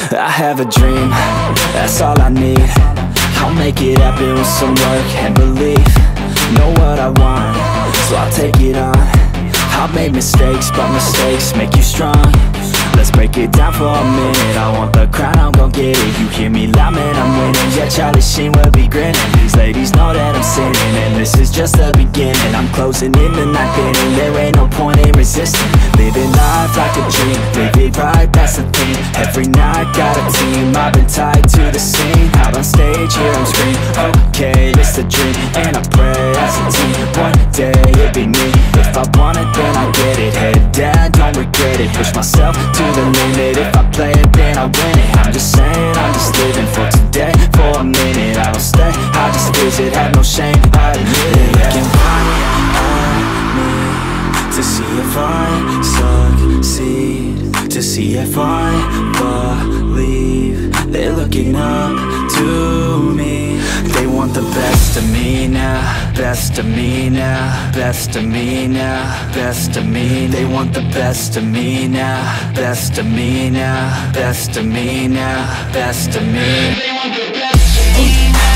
I have a dream, that's all I need. I'll make it happen with some work and belief. Know what I want, so I'll take it on. I've made mistakes, but mistakes make you strong. Let's break it down for a minute. I want the crown, I'm gon' get it. You hear me loud, man, I'm winning. Yeah, Charlie Sheen will be grinning. These ladies know that I'm sinning, and this is just the beginning. I'm closing in the ninth inning, there ain't no point in resisting. Living life like a dream, live it right, that's the thing. Every night, got a team, I've been tied to the scene. Out on stage, hear them scream, okay, it's a dream. And I pray as a team, one day it'll be me. If I want it, then I get it. Head down, don't regret it. Push myself to the limit. If I play it, then I win it. I'm just saying, I'm just living for today. For a minute, I don't stay, I just visit. Have no shame, I admit it. Looking right at me to see if I succeed, to see if I believe. They're looking up to me. They want the best of me now, best of me now, best of me now, best of me. They want the best of me now, best of me now, best of me now, best of me. They want the best of me now.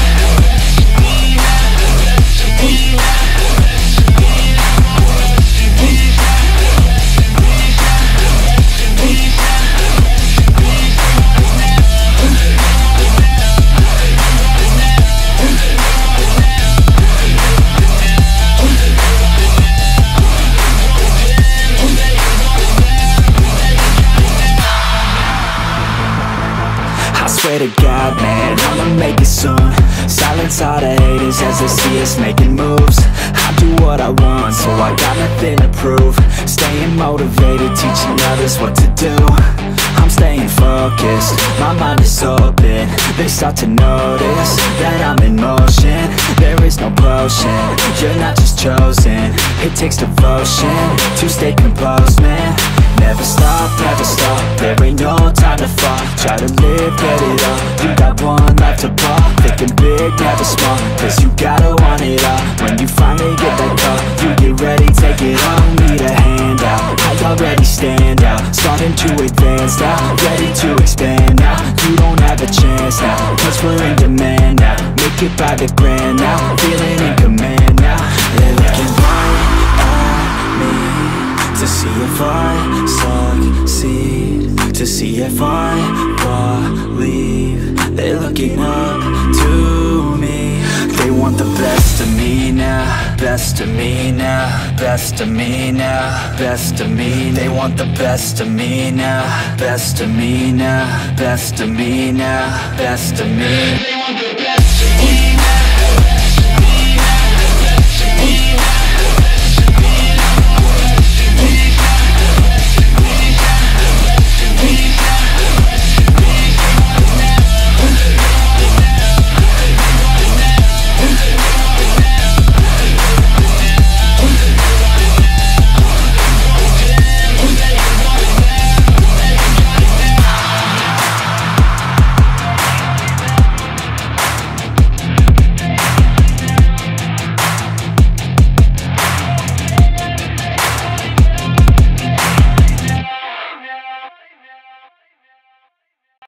Swear to God, man, I'ma make it soon. Silence all the haters as they see us making moves. I do what I want, so I got nothing to prove. Staying motivated, teaching others what to do. I'm staying focused, my mind is open. They start to notice that I'm in motion. There is no potion, you're not just chosen. It takes devotion to stay composed, man. Never stop, there ain't no time to fall. Try to live, get it all, you got one life to ball. Thinking big, never small, cause you gotta want it all. When you finally get that call, you get ready, take it on. Need a handout, I already stand out. Starting to advance now, ready to expand now. You don't have a chance now, cause we're in demand now. Make it by the grand now, feeling in command now. They're looking right at me to see if I succeed, to see if I believe. They're looking up to me. They want the best of me now, best of me now, best of me now, best of me. They want the best of me now, best of me now, best of me now, best of me. They want the